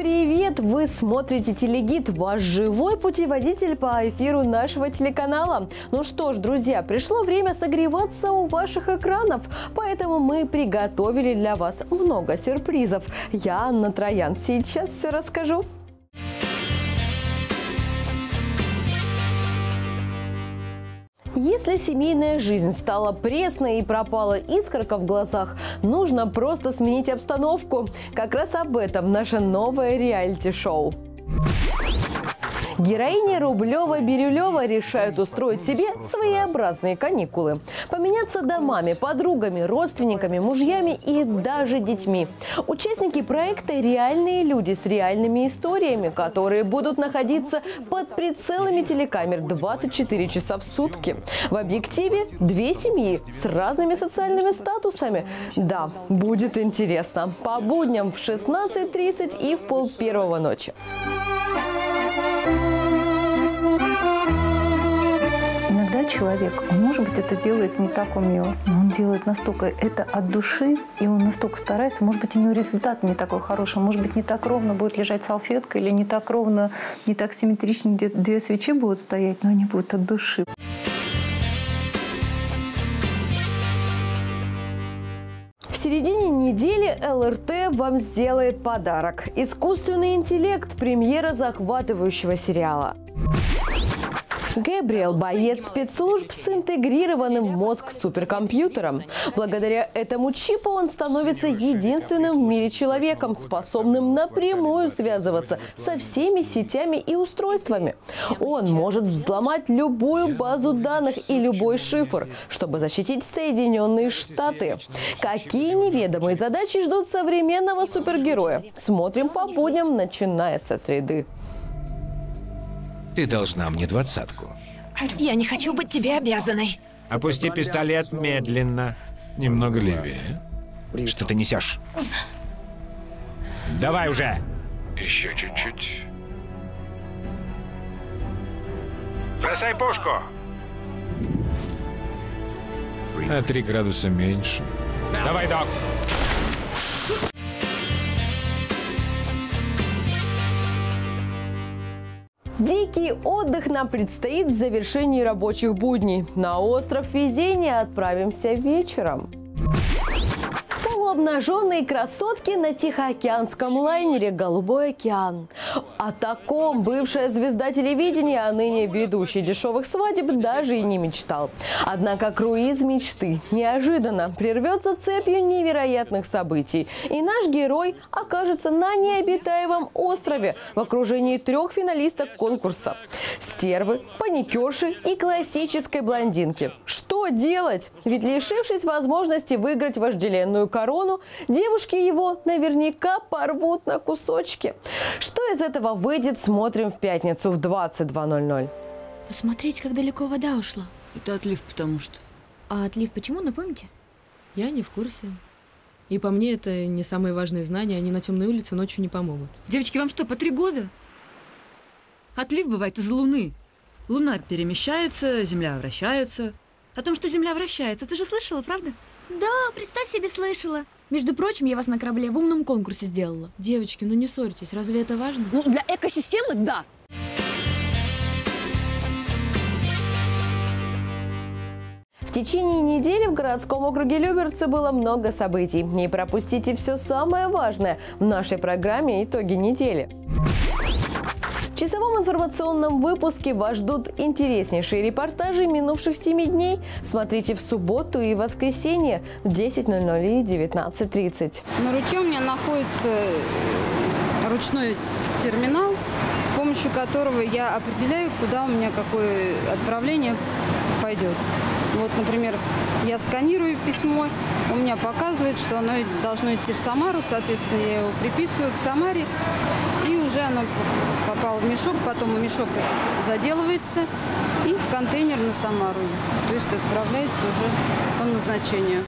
Привет! Вы смотрите Телегид, ваш живой путеводитель по эфиру нашего телеканала. Ну что ж, друзья, пришло время согреваться у ваших экранов, поэтому мы приготовили для вас много сюрпризов. Я, Анна Троян, сейчас все расскажу. Если семейная жизнь стала пресной и пропала искорка в глазах, нужно просто сменить обстановку. Как раз об этом наше новое реалити-шоу. Героини Рублева-Бирюлева решают устроить себе своеобразные каникулы. Поменяться домами, подругами, родственниками, мужьями и даже детьми. Участники проекта – реальные люди с реальными историями, которые будут находиться под прицелами телекамер 24 часа в сутки. В объективе две семьи с разными социальными статусами. Да, будет интересно. По будням в 16:30 и в 12:30 ночи. Иногда человек, он, может быть, это делает не так умело, но он делает настолько это от души, и он настолько старается, может быть, у него результат не такой хороший, может быть, не так ровно будет лежать салфетка, или не так ровно, не так симметрично две свечи будут стоять, но они будут от души. В середине недели ЛРТ вам сделает подарок. Искусственный интеллект – премьера захватывающего сериала. Гэбриэл – боец спецслужб с интегрированным в мозг суперкомпьютером. Благодаря этому чипу он становится единственным в мире человеком, способным напрямую связываться со всеми сетями и устройствами. Он может взломать любую базу данных и любой шифр, чтобы защитить Соединенные Штаты. Какие неведомые задачи ждут современного супергероя? Смотрим по будням, начиная со среды. Ты должна мне 20-ку. Я не хочу быть тебе обязанной. Опусти пистолет медленно. Немного левее. Что ты несешь? Давай уже! Еще чуть-чуть. Бросай пушку! На 3 градуса меньше. Давай, док! Дикий отдых нам предстоит в завершении рабочих будней. На остров Везения отправимся вечером. Полуобнаженные красотки на тихоокеанском лайнере «Голубой океан». О таком бывшая звезда телевидения, а ныне ведущий дешевых свадеб, даже и не мечтал. Однако круиз мечты неожиданно прервется цепью невероятных событий. И наш герой окажется на необитаемом острове в окружении 3 финалисток конкурса. Стервы, паникерши и классической блондинки. Что делать? Ведь, лишившись возможности выиграть вожделенную корону, девушки его наверняка порвут на кусочки. Что из этого выйдет, смотрим в пятницу в 22:00. Посмотрите, как далеко вода ушла. Это отлив, потому что. А отлив почему, напомните? Я не в курсе. И по мне, это не самые важные знания. Они на темной улице ночью не помогут. Девочки, вам что, по 3 года? Отлив бывает из Луны. Луна перемещается, Земля вращается. О том, что Земля вращается, ты же слышала, правда? Да, представь себе, слышала. Между прочим, я вас на корабле в умном конкурсе сделала. Девочки, ну не ссорьтесь, разве это важно? Ну, для экосистемы – да. В течение недели в городском округе Люберцы было много событий. Не пропустите все самое важное в нашей программе «Итоги недели». В часовом информационном выпуске вас ждут интереснейшие репортажи минувших 7 дней. Смотрите в субботу и воскресенье в 10:00 и 19:30. На руке у меня находится ручной терминал, с помощью которого я определяю, куда у меня какое отправление пойдет. Вот, например, я сканирую письмо, у меня показывает, что оно должно идти в Самару, соответственно, я его приписываю к Самаре, и уже оно попало в мешок, потом мешок заделывается и в контейнер на Самару. То есть отправляется уже по назначению.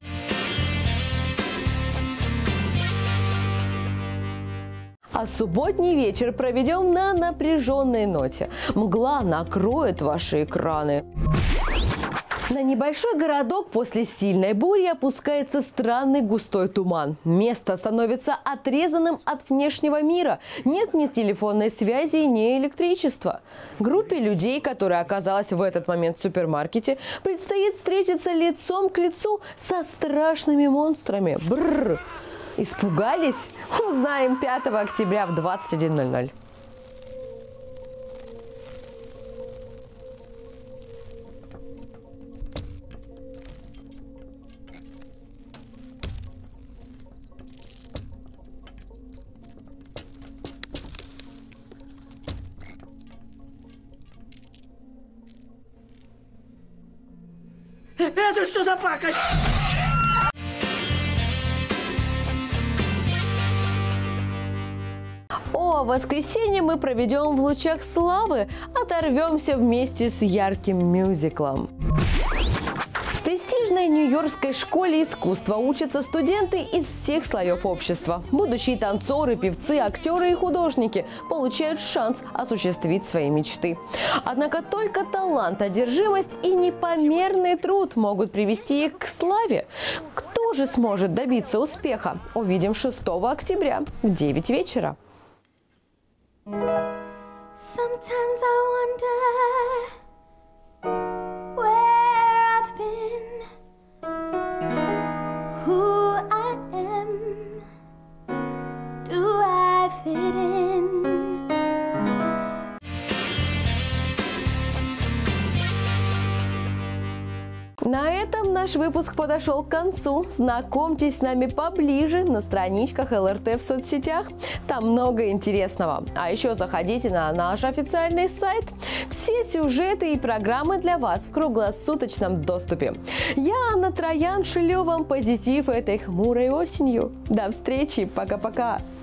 А субботний вечер проведем на напряженной ноте. Мгла накроет ваши экраны. На небольшой городок после сильной бури опускается странный густой туман. Место становится отрезанным от внешнего мира. Нет ни телефонной связи, ни электричества. Группе людей, которая оказалась в этот момент в супермаркете, предстоит встретиться лицом к лицу со страшными монстрами. Бррр! Испугались? Узнаем 5 октября в 21:00. Это что за пакость? О воскресенье мы проведем в лучах славы, оторвемся вместе с ярким мюзиклом. В престижной нью-йоркской школе искусства учатся студенты из всех слоев общества. Будущие танцоры, певцы, актеры и художники получают шанс осуществить свои мечты. Однако только талант, одержимость и непомерный труд могут привести их к славе. Кто же сможет добиться успеха? Увидим 6 октября в 9 вечера. Sometimes I wonder where I've been, who I am, do I fit in? На этом наш выпуск подошел к концу. Знакомьтесь с нами поближе на страничках ЛРТ в соцсетях. Там много интересного. А еще заходите на наш официальный сайт. Все сюжеты и программы для вас в круглосуточном доступе. Я, Анна Троян, шлю вам позитив этой хмурой осенью. До встречи. Пока-пока.